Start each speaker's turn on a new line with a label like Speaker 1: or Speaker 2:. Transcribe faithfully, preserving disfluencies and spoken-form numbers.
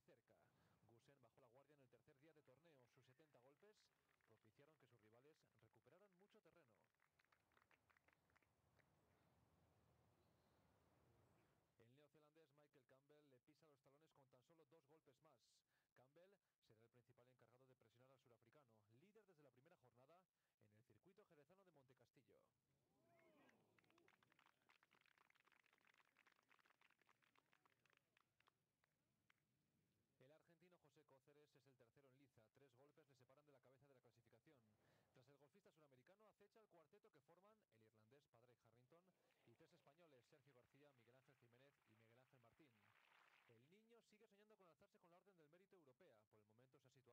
Speaker 1: cerca. Gusen bajó la guardia en el tercer día de torneo. Sus setenta golpes propiciaron que sus rivales recuperaran mucho terreno. El neozelandés Michael Campbell le pisa los talones con tan solo dos golpes más. Campbell será el principal encargado de presionar al surafricano, líder desde la primera jornada en el circuito jerezano de Montecastillo. El argentino José Cóceres es el tercero en liza. Tres golpes le separan de la cabeza de la clasificación. Tras el golfista suramericano acecha el cuarteto que forman el irlandés Padraig Harrington y tres españoles, Sergio García, Miguel Ángel Jiménez y Miguel Ángel Martín. El niño sigue soñando con alzarse con la Orden del Mérito Europea. Por el momento se ha situado